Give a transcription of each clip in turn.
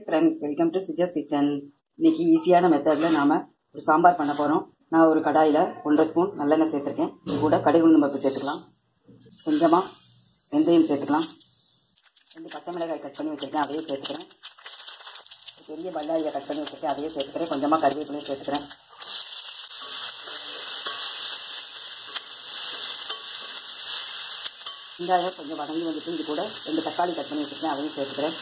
Friends, welcome to Suja's kitchen. இன்றைக்கி ஈஸியான மெத்தடில் நாம் ஒரு சாம்பார் பண்ண போகிறோம். நான் ஒரு கடாயில் 1.5 ஸ்பூன் நல்லெண்ணெய் சேர்த்துருக்கேன். இது கூட கடுகு உளுந்தம் பருப்பு சேர்த்துக்கலாம். கொஞ்சமாக வெந்தயம் சேர்த்துக்கலாம். 2 பச்சை மிளகாய் கட் பண்ணி வச்சுருக்கேன், அதையே சேர்த்துக்கிறேன். பெரிய பல்லாரியை கட் பண்ணி வச்சுருக்கேன், அதையே சேர்த்துக்கிறேன். கொஞ்சமாக கருவேப்பிலையும் சேர்த்துக்கிறேன். வெங்காயம் கொஞ்சம் வதங்கி வந்துட்டு இது கூட 2 தக்காளி கட் பண்ணி வச்சுருக்கேன், அதையும் சேர்த்துக்கிறேன்.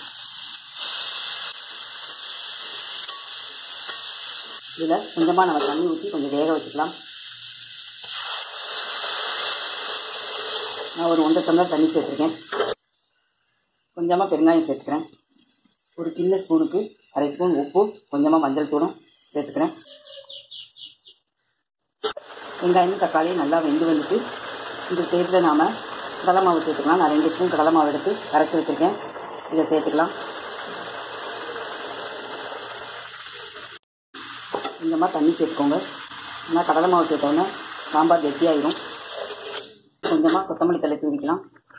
இதில் கொஞ்சமாக நம்ம தண்ணி ஊற்றி கொஞ்சம் வேக வச்சுக்கலாம். நான் ஒரு 1.5 டம்ளர் தண்ணி சேர்த்துருக்கேன். கொஞ்சமாக பெருங்காயம் சேர்த்துக்கிறேன். ஒரு சின்ன ஸ்பூனுக்கு 1/2 ஸ்பூன் உப்பு, கொஞ்சமாக மஞ்சள் தூளும் சேர்த்துக்கிறேன். வெங்காயமும் தக்காளியும் நல்லா வெந்து வந்துட்டு இந்த ஸ்டேஜில் நாம் கடலை மாவு சேர்த்துக்கலாம். நான் 2 ஸ்பூன் கடலை மாவு எடுத்து கரைச்சி வச்சுருக்கேன், இதை சேர்த்துக்கலாம். கொஞ்சமாக தண்ணி சேர்த்துக்கோங்க. ஏன்னா கடலை மாவு சேர்த்தோன்னே சாம்பார் கெட்டியாயிடும். கொஞ்சமாக கொத்தமல்லி தழை தூவிக்கலாம்.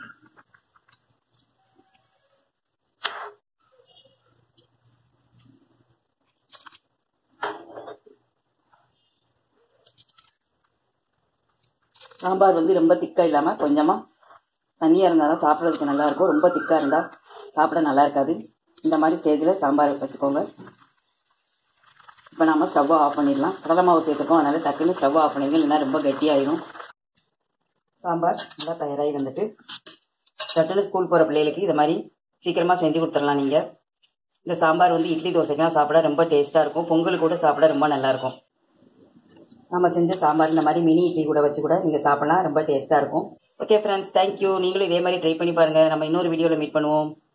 சாம்பார் ரொம்ப திக்காக இல்லாமல் கொஞ்சமாக தண்ணியாக இருந்தால் தான் சாப்பிட்றதுக்கு நல்லாயிருக்கும். ரொம்ப திக்காக இருந்தால் சாப்பிட நல்லா இருக்காது. இந்த மாதிரி ஸ்டேஜில் சாம்பார் வச்சுக்கோங்க. இப்போ நாம் ஸ்டவ்வை ஆஃப் பண்ணிடலாம். கடலை மாவு சேர்த்துக்கோம், அதனால் டக்குன்னு ஸ்டவ்வை ஆஃப் பண்ணிடுங்க, இல்லைன்னா ரொம்ப கெட்டியாயிடும். சாம்பார் நல்லா தயாராகி வந்துட்டு டக்குன்னு ஸ்கூல் போகிற பிள்ளைகளுக்கு இதை மாதிரி சீக்கிரமாக செஞ்சு கொடுத்துடலாம். நீங்கள் இந்த சாம்பார் இட்லி தோசைக்கெலாம் சாப்பிட ரொம்ப டேஸ்ட்டாக இருக்கும். பொங்கல் கூட சாப்பிட ரொம்ப நல்லாயிருக்கும். நம்ம செஞ்ச சாம்பார் இந்த மாதிரி மினி இட்லி கூட வச்சு கூட நீங்கள் சாப்பிடலாம், ரொம்ப டேஸ்ட்டாக இருக்கும். Okay friends, thank you. நீங்களும் இதே மாதிரி ட்ரை பண்ணி பாருங்கள். நம்ம இன்னொரு வீடியோவில் மீட் பண்ணுவோம்.